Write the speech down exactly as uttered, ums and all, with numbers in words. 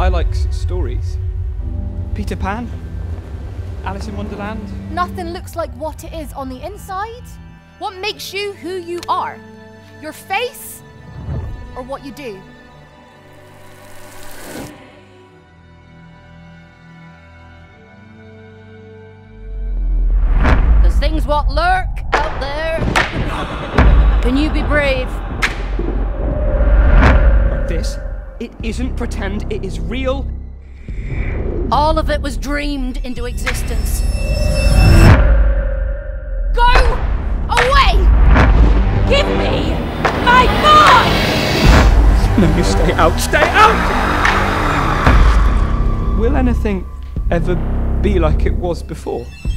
I like s stories. Peter Pan? Alice in Wonderland? Nothing looks like what it is on the inside. What makes you who you are? Your face or what you do? There's things what lurk out there. Can you be brave? This, it isn't pretend, it is real. All of it was dreamed into existence. Go away! Give me my boy! No, you stay out, stay out! Will anything ever be like it was before?